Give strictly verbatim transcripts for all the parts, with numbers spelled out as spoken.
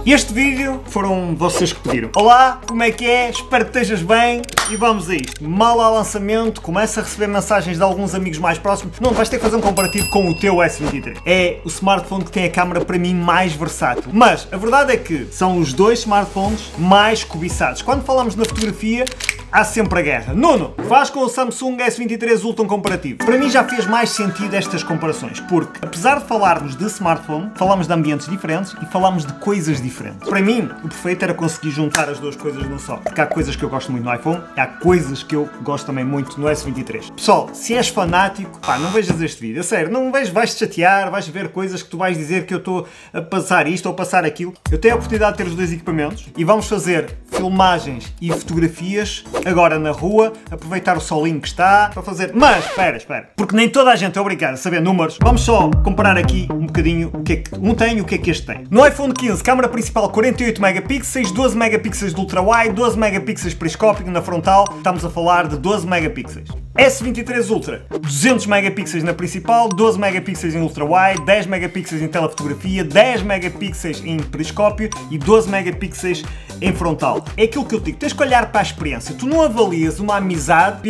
Este vídeo foram vocês que pediram. Olá, como é que é? Espero que estejas bem e vamos a isto. Mal ao lançamento, começa a receber mensagens de alguns amigos mais próximos. Não, vais ter que fazer um comparativo com o teu S vinte e três. É o smartphone que tem a câmera para mim mais versátil. Mas a verdade é que são os dois smartphones mais cobiçados. Quando falamos na fotografia, há sempre a guerra. Nuno, faz com o Samsung S vinte e três Ultra um comparativo. Para mim já fez mais sentido estas comparações, porque apesar de falarmos de smartphone, falamos de ambientes diferentes e falamos de coisas diferentes. Para mim, o perfeito era conseguir juntar as duas coisas num só. Porque há coisas que eu gosto muito no iPhone e há coisas que eu gosto também muito no S vinte e três. Pessoal, se és fanático, pá, não vejas este vídeo. A sério, não vejas, vais-te chatear, vais ver coisas que tu vais dizer que eu estou a passar isto ou a passar aquilo. Eu tenho a oportunidade de ter os dois equipamentos e vamos fazer filmagens e fotografias agora na rua, aproveitar o solinho que está para fazer. Mas, espera, espera, porque nem toda a gente é obrigada a saber números. Vamos só comparar aqui um bocadinho o que é que um tem e o que é que este tem. No iPhone quinze, câmera principal quarenta e oito megapixels, doze megapixels de ultra-wide, doze megapixels periscópico na frontal, estamos a falar de doze megapixels. S vinte e três Ultra, duzentos megapixels na principal, doze megapixels em ultra-wide, dez megapixels em telefotografia, dez megapixels em periscópio e doze megapixels em frontal. É aquilo que eu digo, tens que olhar para a experiência. Tu não avalias uma amizade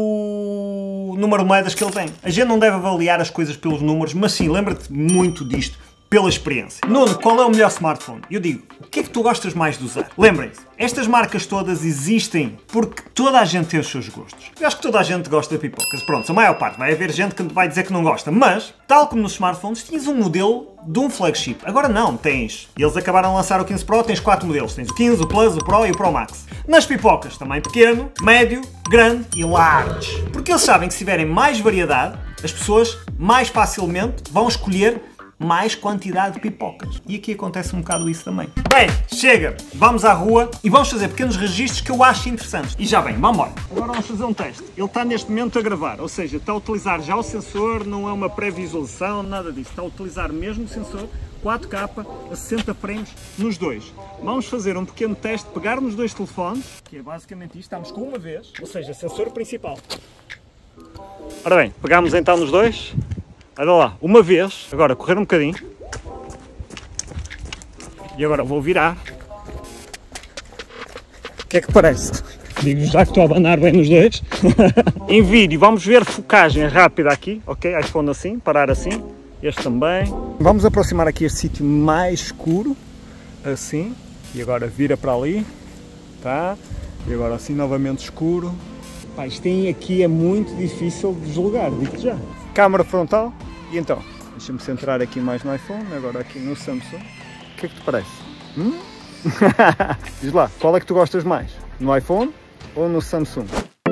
pelo número de moedas que ele tem. A gente não deve avaliar as coisas pelos números, mas sim, lembra-te muito disto, pela experiência. Nuno, qual é o melhor smartphone? Eu digo, o que é que tu gostas mais de usar? Lembrem-se, estas marcas todas existem porque toda a gente tem os seus gostos. Eu acho que toda a gente gosta de pipocas. Pronto, a maior parte. Vai haver gente que vai dizer que não gosta. Mas, tal como nos smartphones, tinhas um modelo de um flagship. Agora não, tens. Eles acabaram de lançar o quinze Pro, tens quatro modelos. Tens o quinze, o Plus, o Pro e o Pro Max. Nas pipocas, também pequeno, médio, grande e large. Porque eles sabem que se tiverem mais variedade, as pessoas mais facilmente vão escolher mais quantidade de pipocas. E aqui acontece um bocado isso também. Bem, chega! Vamos à rua e vamos fazer pequenos registros que eu acho interessantes. E já bem, vamos embora. Agora vamos fazer um teste. Ele está neste momento a gravar, ou seja, está a utilizar já o sensor, não é uma pré-visualização, nada disso. Está a utilizar mesmo o sensor, quatro K, a sessenta frames nos dois. Vamos fazer um pequeno teste, pegar nos dois telefones, que é basicamente isto, estamos com uma vez, ou seja, sensor principal. Ora bem, pegamos então nos dois. Olha lá, uma vez, agora correr um bocadinho, e agora vou virar. O que é que parece? Digo já que estou a abanar bem nos dois. Em vídeo vamos ver focagem rápida aqui, ok? iPhone assim, parar assim, este também. Vamos aproximar aqui este sítio mais escuro, assim, e agora vira para ali, tá? E agora assim novamente escuro. Pá, isto tem aqui é muito difícil de julgar, digo já. Câmara frontal, e então, deixa-me centrar aqui mais no iPhone, agora aqui no Samsung. O que é que te parece? Hum? Diz lá, qual é que tu gostas mais? No iPhone ou no Samsung?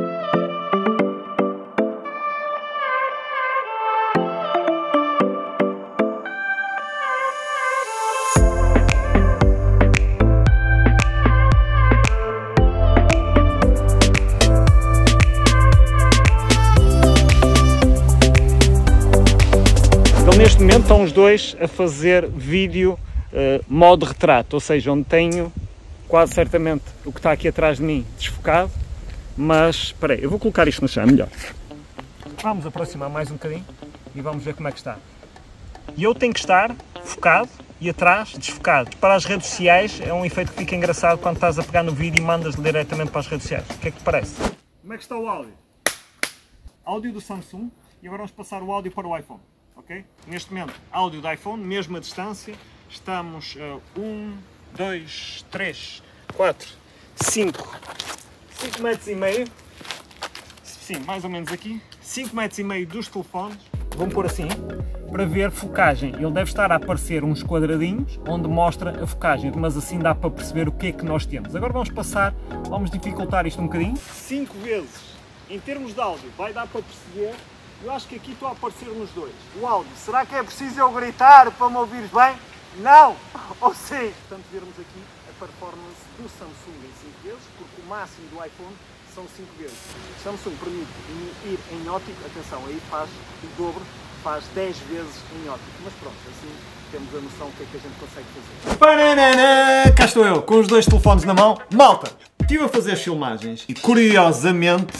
Neste momento estão os dois a fazer vídeo uh, modo retrato, ou seja, onde tenho quase certamente o que está aqui atrás de mim desfocado, mas espera aí, eu vou colocar isto no chão, melhor. Vamos aproximar mais um bocadinho e vamos ver como é que está. E eu tenho que estar focado e atrás desfocado. Para as redes sociais é um efeito que fica engraçado quando estás a pegar no vídeo e mandas diretamente para as redes sociais. O que é que te parece? Como é que está o áudio? Áudio do Samsung e agora vamos passar o áudio para o iPhone. Okay? Neste momento, áudio do iPhone, mesma distância, estamos a um, dois, três, quatro, cinco, cinco metros e meio, sim, mais ou menos aqui, cinco metros e meio dos telefones, vamos pôr assim, para ver focagem. Ele deve estar a aparecer uns quadradinhos, onde mostra a focagem, mas assim dá para perceber o que é que nós temos. Agora vamos passar, vamos dificultar isto um bocadinho. cinco vezes, em termos de áudio, vai dar para perceber. Eu acho que aqui estou a aparecer nos dois. O áudio, será que é preciso eu gritar para me ouvires bem? Não! Ou sim! Portanto, vermos aqui a performance do Samsung em cinco vezes, porque o máximo do iPhone são cinco vezes. O Samsung permite ir em óptico, atenção, aí faz o dobro, faz dez vezes em óptico. Mas pronto, assim temos a noção do que é que a gente consegue fazer. Pananana! Cá estou eu, com os dois telefones na mão. Malta! Estive a fazer filmagens e, curiosamente,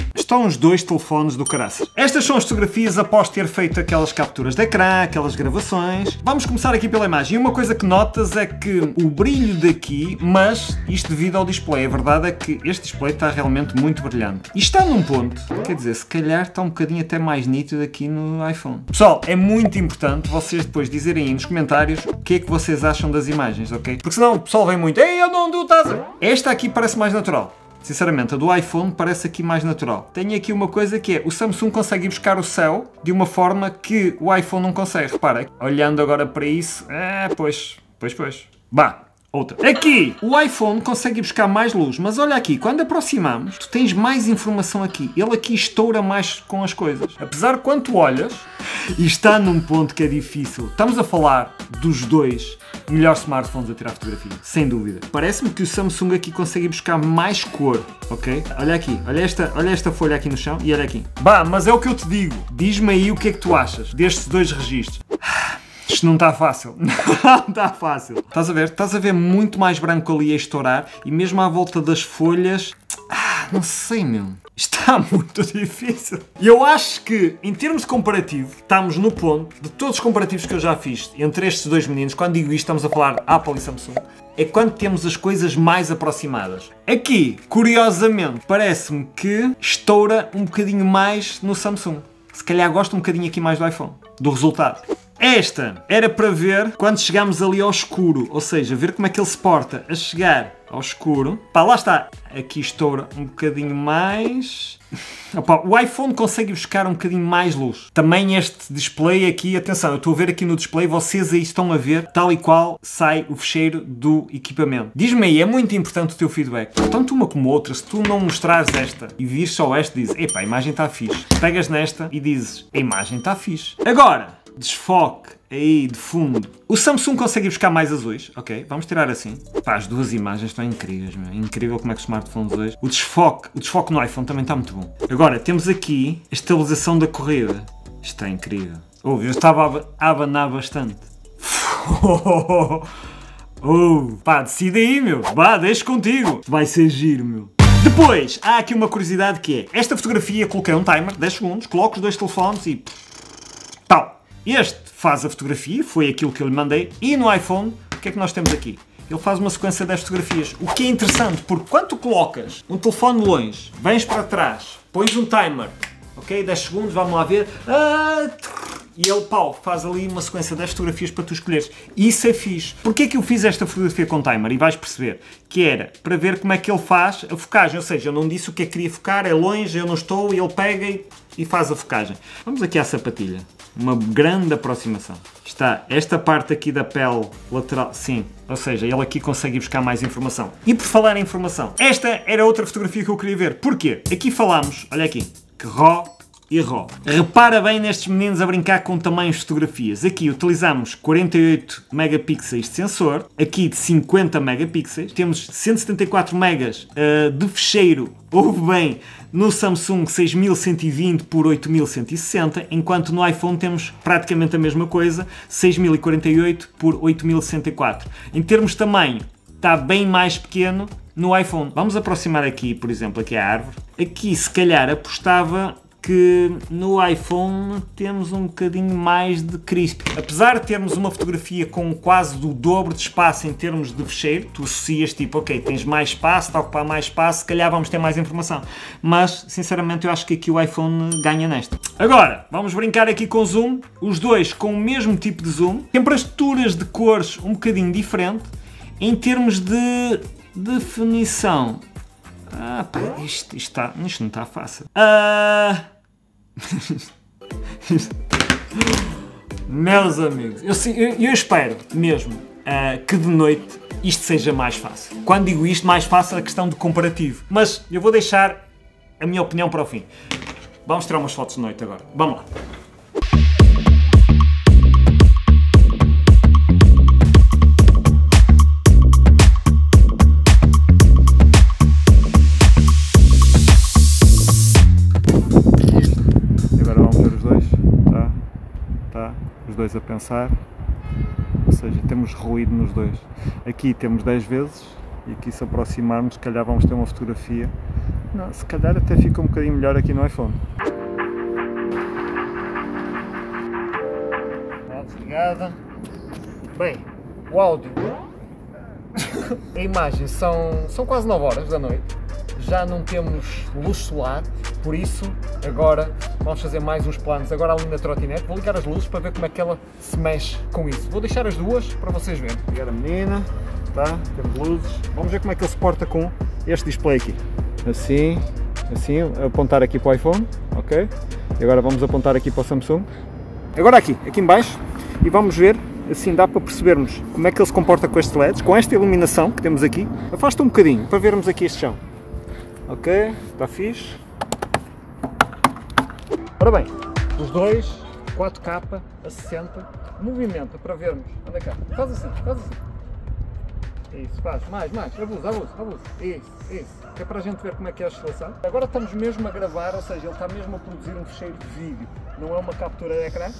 Estão os dois telefones do caraças. Estas são as fotografias após ter feito aquelas capturas de ecrã, aquelas gravações. Vamos começar aqui pela imagem. E uma coisa que notas é que o brilho daqui, mas isto devido ao display. A verdade é que este display está realmente muito brilhante. E está num ponto, quer dizer, se calhar está um bocadinho até mais nítido aqui no iPhone. Pessoal, é muito importante vocês depois dizerem aí nos comentários o que é que vocês acham das imagens, ok? Porque senão o pessoal vem muito, ei, eu não, tu estás a... Esta aqui parece mais natural. Sinceramente, a do iPhone parece aqui mais natural. Tenho aqui uma coisa que é, o Samsung consegue ir buscar o céu de uma forma que o iPhone não consegue. Repara, olhando agora para isso, é, pois, pois, pois. Bah, outra. Aqui, o iPhone consegue ir buscar mais luz, mas olha aqui, quando aproximamos, tu tens mais informação aqui. Ele aqui estoura mais com as coisas. Apesar de quando tu olhas, e está num ponto que é difícil. Estamos a falar dos dois melhores smartphones a tirar fotografia, sem dúvida. Parece-me que o Samsung aqui consegue buscar mais cor, ok? Olha aqui, olha esta, olha esta folha aqui no chão e olha aqui. Bah, mas é o que eu te digo. Diz-me aí o que é que tu achas destes dois registros. Isto não está fácil. Não está fácil. Estás a ver? Estás a ver muito mais branco ali a estourar e mesmo à volta das folhas... Ah, não sei, meu. Está muito difícil. E eu acho que, em termos de comparativo, estamos no ponto, de todos os comparativos que eu já fiz entre estes dois meninos, quando digo isto, estamos a falar Apple e Samsung, é quando temos as coisas mais aproximadas. Aqui, curiosamente, parece-me que estoura um bocadinho mais no Samsung. Se calhar gosto um bocadinho aqui mais do iPhone, do resultado. Esta era para ver quando chegamos ali ao escuro, ou seja, ver como é que ele se porta a chegar ao escuro. Pá, lá está. Aqui estoura um bocadinho mais. Opa, o iPhone consegue buscar um bocadinho mais luz. Também este display aqui, atenção, eu estou a ver aqui no display, vocês aí estão a ver tal e qual sai o fecheiro do equipamento. Diz-me aí, é muito importante o teu feedback. Tanto uma como outra, se tu não mostrares esta e vires só esta, dizes, epá, a imagem está fixe. Pegas nesta e dizes, a imagem está fixe. Agora, desfoque aí de fundo. O Samsung consegue buscar mais azuis, ok? Vamos tirar assim. Pá, as duas imagens estão incríveis, meu. É incrível como é que os smartphones hoje... O desfoque, o desfoque no iPhone também está muito bom. Agora, temos aqui a estabilização da corrida. Isto é incrível. Ouve, eu estava a abanar bastante. Oh, pá, decide aí, meu. Vá, deixa contigo. Vai ser giro, meu. Depois, há aqui uma curiosidade que é, esta fotografia, coloquei um timer, dez segundos, coloco os dois telefones e... tal. Este faz a fotografia, foi aquilo que eu lhe mandei, e no iPhone, o que é que nós temos aqui? Ele faz uma sequência de dez fotografias, o que é interessante, porque quando tu colocas um telefone longe, vens para trás, pões um timer, ok, dez segundos, vamos lá ver, ah, e ele, pau, faz ali uma sequência de dez fotografias para tu escolheres. Isso é fixe. Porquê que eu fiz esta fotografia com timer? E vais perceber que era para ver como é que ele faz a focagem, ou seja, eu não disse o que é que queria focar, é longe, eu não estou, e ele pega e, e faz a focagem. Vamos aqui à sapatilha. Uma grande aproximação. Está esta parte aqui da pele lateral, sim, ou seja, ele aqui consegue buscar mais informação. E por falar em informação, esta era outra fotografia que eu queria ver. Porquê? Aqui falamos, olha aqui, que RAW e RAW. Repara bem nestes meninos a brincar com tamanhos de fotografias. Aqui utilizamos quarenta e oito megapixels de sensor, aqui de cinquenta megapixels, temos cento e setenta e quatro megas uh, de fecheiro, ouve bem, no Samsung seis mil cento e vinte por oito mil cento e sessenta, enquanto no iPhone temos praticamente a mesma coisa, seis mil e quarenta e oito por oito mil cento e quatro. Em termos de tamanho, está bem mais pequeno no iPhone. Vamos aproximar aqui, por exemplo, aqui a árvore. Aqui, se calhar, apostava que no iPhone temos um bocadinho mais de crisp. Apesar de termos uma fotografia com quase do dobro de espaço em termos de fecheiro, tu associas tipo, ok, tens mais espaço, está a ocupar mais espaço, se calhar vamos ter mais informação. Mas, sinceramente, eu acho que aqui o iPhone ganha nesta. Agora, vamos brincar aqui com zoom. Os dois com o mesmo tipo de zoom. Temperaturas de cores um bocadinho diferente. Em termos de definição... Ah, pá, isto, isto, está, isto não está fácil. Ah... Meus amigos, eu, eu, eu espero mesmo uh, que de noite isto seja mais fácil. Quando digo isto, mais fácil é a questão de comparativo. Mas eu vou deixar a minha opinião para o fim. Vamos tirar umas fotos de noite agora. Vamos lá. Dois a pensar, ou seja, temos ruído nos dois. Aqui temos dez vezes e aqui se aproximarmos, se calhar vamos ter uma fotografia Não, se calhar até fica um bocadinho melhor aqui no iPhone. Está desligada. Bem, o áudio, a imagem, são, são quase nove horas da noite, já não temos luz solar, por isso agora vamos fazer mais uns planos. Agora ali na trotinete, vou ligar as luzes para ver como é que ela se mexe com isso. Vou deixar as duas para vocês verem. Ligar a menina, tá? Temos luzes, vamos ver como é que ele se porta com este display aqui. Assim, assim, apontar aqui para o iPhone, ok? E agora vamos apontar aqui para o Samsung. Agora aqui, aqui em baixo, e vamos ver. Assim dá para percebermos como é que ele se comporta com estes L E Ds, com esta iluminação que temos aqui. Afasta um bocadinho para vermos aqui este chão. Ok, está fixe. Ora bem, os dois, quatro K a sessenta, movimenta para vermos. Anda cá, faz assim, faz assim. Isso, faz, mais, mais, abusa, abusa, abusa. Isso, isso. Que é para a gente ver como é que é a oscilação. Agora estamos mesmo a gravar, ou seja, ele está mesmo a produzir um fecheiro de vídeo. Não é uma captura de ecrã.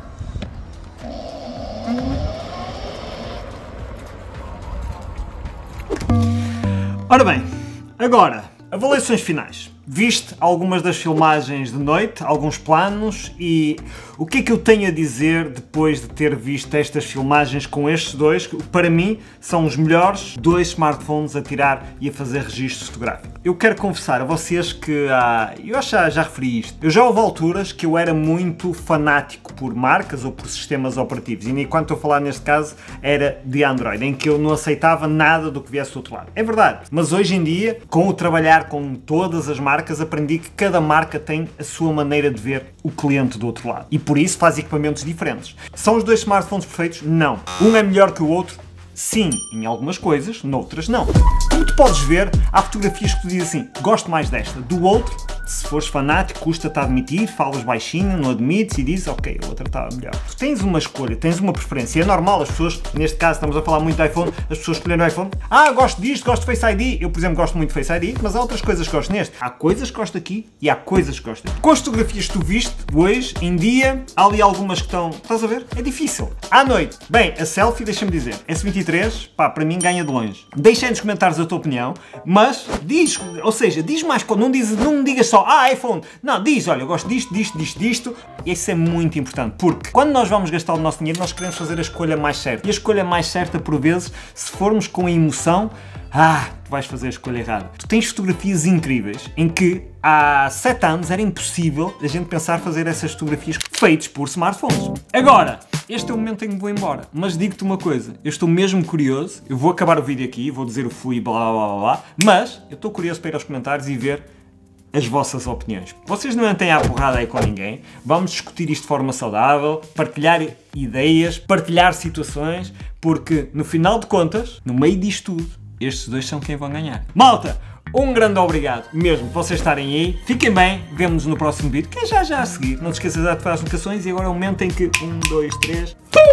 Ora bem, agora, avaliações finais. Viste algumas das filmagens de noite, alguns planos, e o que é que eu tenho a dizer depois de ter visto estas filmagens com estes dois, que para mim são os melhores dois smartphones a tirar e a fazer registro fotográfico. Eu quero confessar a vocês que há, eu já, já referi isto, eu já houve alturas que eu era muito fanático por marcas ou por sistemas operativos, e enquanto estou a falar neste caso era de Android, em que eu não aceitava nada do que viesse do outro lado. É verdade, mas hoje em dia, com o trabalhar com todas as marcas, aprendi que cada marca tem a sua maneira de ver o cliente do outro lado e por isso faz equipamentos diferentes. São os dois smartphones perfeitos? Não. Um é melhor que o outro? Sim, em algumas coisas, noutras não. Como tu podes ver, há fotografias que tu dizes assim, gosto mais desta, do outro, se fores fanático, custa-te a admitir, falas baixinho, não admites e dizes, ok, a outra está melhor. Tu tens uma escolha, tens uma preferência, é normal, as pessoas, neste caso estamos a falar muito de iPhone, as pessoas escolheram o iPhone, ah, gosto disto, gosto de Face I D, eu por exemplo gosto muito de Face I D, mas há outras coisas que gosto neste. Há coisas que gosto aqui e há coisas que gosto aqui. Com as fotografias que tu viste hoje, em dia, há ali algumas que estão, estás a ver? É difícil. À noite, bem, a selfie, deixa-me dizer, S vinte e três, pá, para mim ganha de longe. Deixa aí nos comentários a tua opinião, mas diz, ou seja, diz mais, não, diz, não digas só, ah, iPhone, não, diz, olha, eu gosto disto, disto, disto, disto. Isso é muito importante, porque quando nós vamos gastar o nosso dinheiro, nós queremos fazer a escolha mais certa. E a escolha mais certa, por vezes, se formos com a emoção, ah, tu vais fazer a escolha errada. Tu tens fotografias incríveis em que há sete anos era impossível a gente pensar fazer essas fotografias feitas por smartphones. Agora, este é o momento em que me vou embora, mas digo-te uma coisa, eu estou mesmo curioso, eu vou acabar o vídeo aqui, vou dizer o fui, blá blá blá blá, mas eu estou curioso para ir aos comentários e ver as vossas opiniões. Vocês não entrem à porrada aí com ninguém, vamos discutir isto de forma saudável, partilhar ideias, partilhar situações, porque no final de contas, no meio disto tudo, estes dois são quem vão ganhar. Malta, um grande obrigado mesmo por vocês estarem aí, fiquem bem, vemo-nos no próximo vídeo, que é já já a seguir, não te esqueças de ativar as notificações e agora é o momento em que, um, dois, três...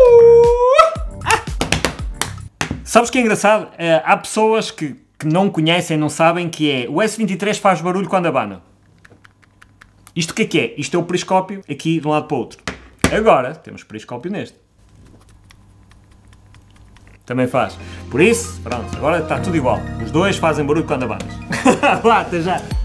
Ah! Sabes o que é engraçado? Uh, há pessoas que que não conhecem, não sabem, que é o S vinte e três faz barulho quando abana. Isto o que é que é? Isto é o periscópio aqui de um lado para o outro. Agora temos periscópio neste. Também faz. Por isso, pronto, agora está tudo igual. Os dois fazem barulho quando abanas. Vá, até já!